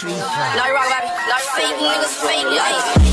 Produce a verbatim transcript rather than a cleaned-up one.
Now you rock, baby. Fake niggas, fake life.